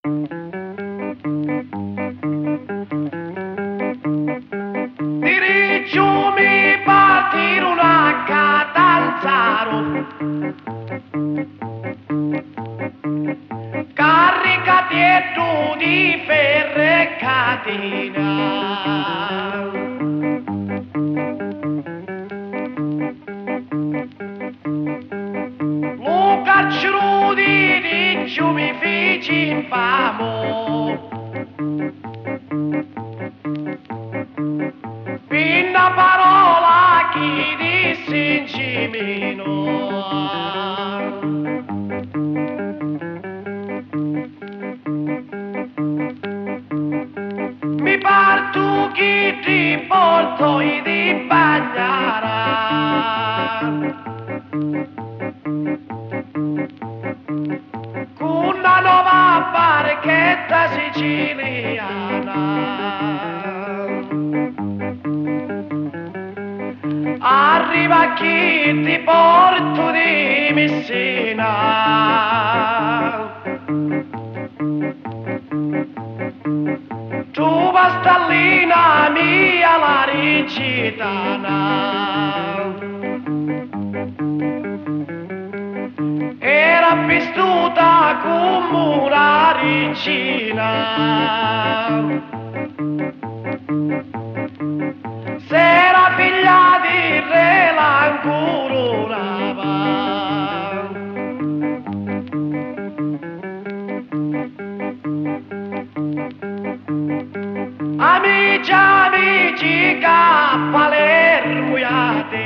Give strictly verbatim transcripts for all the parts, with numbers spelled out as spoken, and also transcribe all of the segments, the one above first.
Dirigiumi partire una catanzaro, caricati e tu di ferro e catina. Lo cacciaro di dirigiumi feci infamo, una parola chi disse in cimino. Mi parto chi ti porto di bagnara, con una nuova barchetta siciliana. Arriva chi ti porto di Messina, tu bastallina mia la rigitana, era vistuta come una regina. S'era figlia di re la incurunava, amici, amici, cappalermuiate,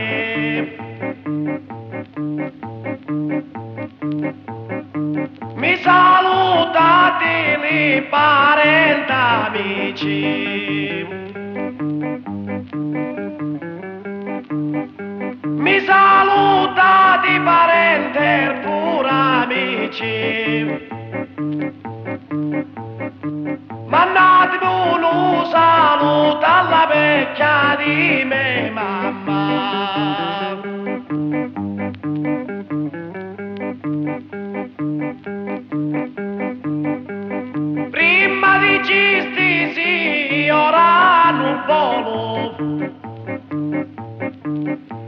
mi salutate li parenti amici. Mi salutate parenti pure amici, mandatemi un saluto alla vecchia di me mamma. Prima di cisti sì, ora non volo,